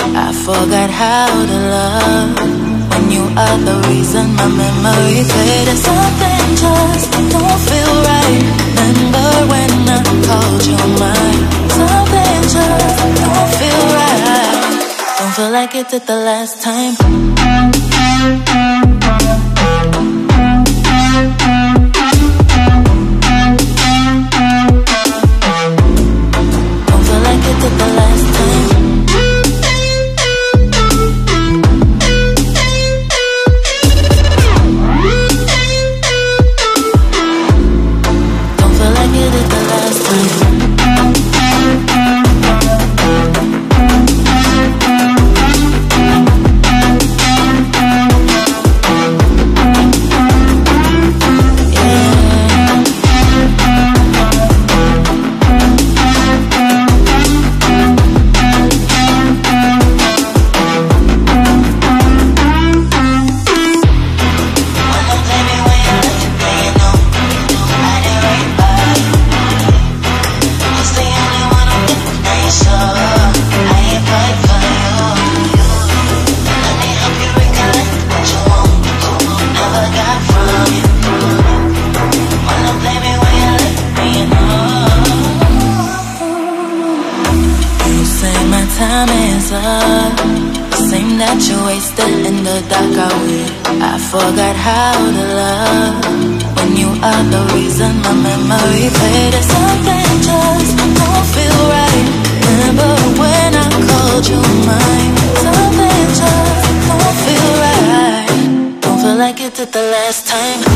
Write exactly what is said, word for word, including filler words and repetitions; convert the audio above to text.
I forgot how to love when you are the reason my memory faded. Something just don't feel right. Remember when I called you mine? Something just don't feel right. Don't feel like it did the last time. Don't feel like it did the last time. Time is up, the same that you wasted in the dark I will. I forgot how to love when you are the reason my memory faded. Something just don't feel right. Remember when I called you mine? Something just don't feel right. Don't feel like it did the last time.